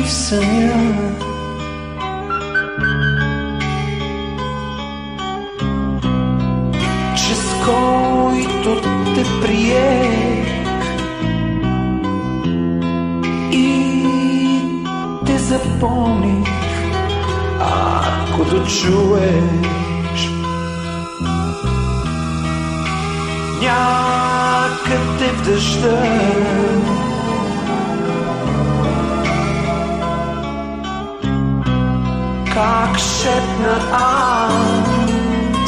в съня. Чрез който те приех и те запомних, ако дочуеш някъде в дъжда. Как шепна аз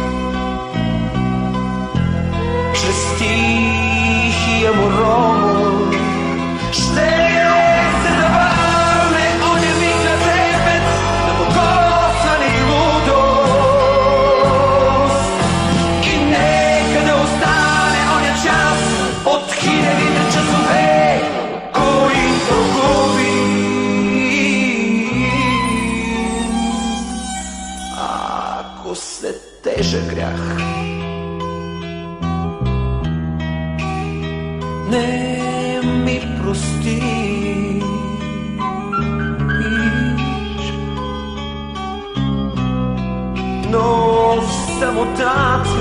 чрез тихия му ромор, ще се навърне оня миг на трепет, на покосване и лудост. И нека да остане оня час от хилядите часове, които губи. Ако след тежък грях не ми простиш, но в самотата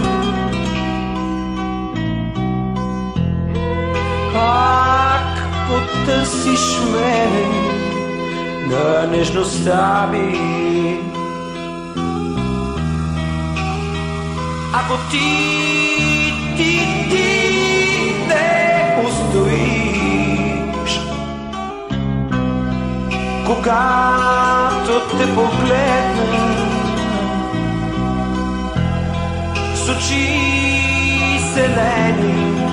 пак потърсиш ме на нежността ми. Ако ти не устоиш, когато те погледна с очи селени,